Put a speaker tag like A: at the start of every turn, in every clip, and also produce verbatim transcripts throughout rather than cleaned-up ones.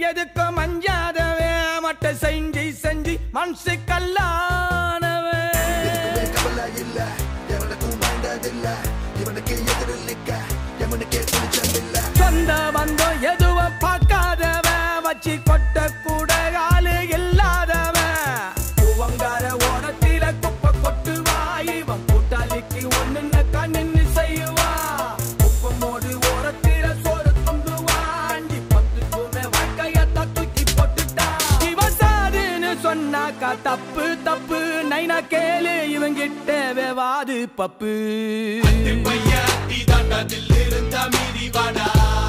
A: எதுக்கும் மஞ்சாதவே மட்ட செஞ்சு செஞ்சு மனசு கல்லானவே
B: கவலை இல்ல எவனுக்கும் வேண்டதில்ல இவனுக்கு எதிரில்லிக்க எவனுக்கே துணிச்சதில்ல
A: சொந்த பந்தம் எதுவும் பார்க்காதவ வச்சு கொட்ட கூட ஆளு இல்லாதவன் பூவங்கார ஓரத்தில குப்பை கொட்டுவா இவன் கூட்டாளிக்கு ஒண்ணுன்னு கண்ணு செய்வா குப்பமோடு ஓரத்தில சோறு துண்டுவாண்டி பத்துக்குமே வாழ்க்கையத்த தூக்கி போட்டுட்டா இவன் சாதுன்னு சொன்னாக்கா தப்பு தப்பு நைனா கேளு இவங்கிட்ட வேவாது பப்பு
C: இருந்தா மீறி வாடா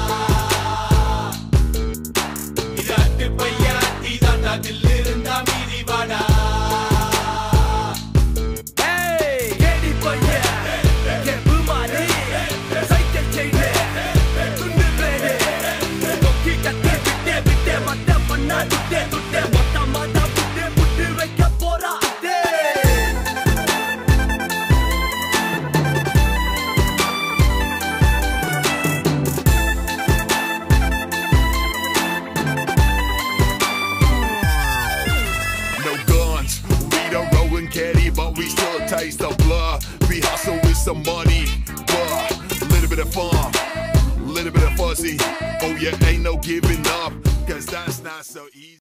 C: இது அட்டு பையா இதாண்டா தில் இருந்தா மீறி வாடா
A: கேடி பையா கேப்பு மாறி சைக்கிள் செய்து துண்டு பேரு கொக்கி கட்டி விட்டே விட்டே மத்த பண்ணா துட்டே துட்டே மொத்த மாட்டா புட்டு புட்டு வைக்க போறா
C: Caddy, but we still taste the blood. We hustle with some money, but a little bit of fun, a little bit of fuzzy. Oh yeah, ain't no giving up, cause that's not so easy.